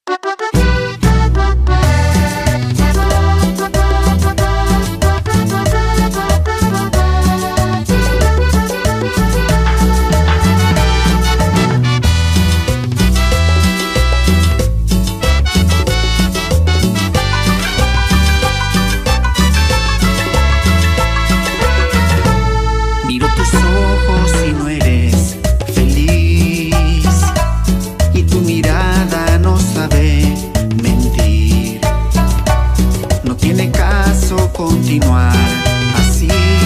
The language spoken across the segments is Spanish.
Continuar así.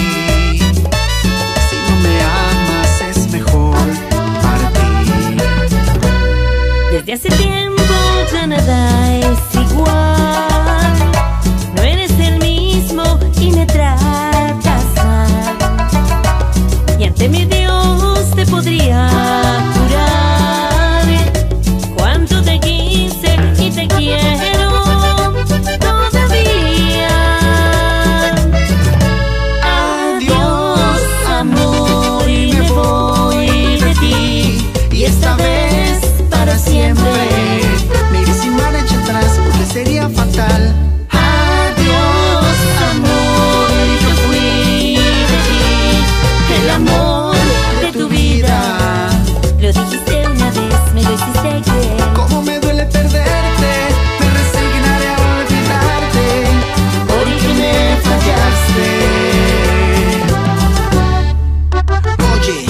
Si no me amas es mejor partir. Desde hace tiempo ya nada es igual. No eres el mismo y me tratas mal. Y ante mi Dios te podría jurar cuánto te quise y te quiero todavía. Esta vez para siempre. Me iré sin marcha atrás porque sería fatal. Adiós, amor, yo fui de ti, el amor de tu vida. Lo dijiste una vez, me lo hiciste creer. Cómo me duele perderte, me resignaré a olvidarte, porque me fallaste. Oye,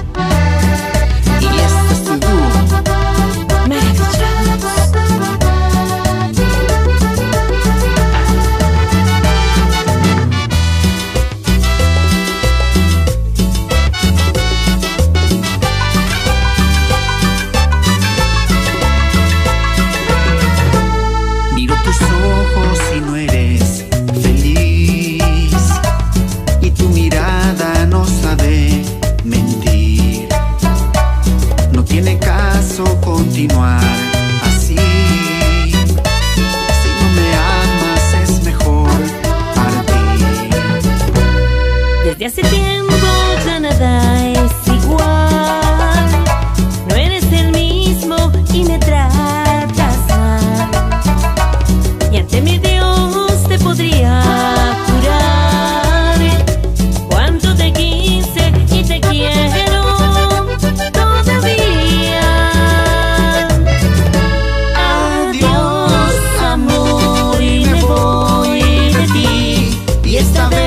si no eres feliz y tu mirada no sabe mentir, no tiene caso continuar así. Si no me amas es mejor partir. Desde hace tiempo ya nada es igual. No eres el mismo y me tratas mal. Y ante mi Dios te podría jurar cuánto te quise y te quiero todavía. Adiós, amor, y me voy de ti. Y esta vez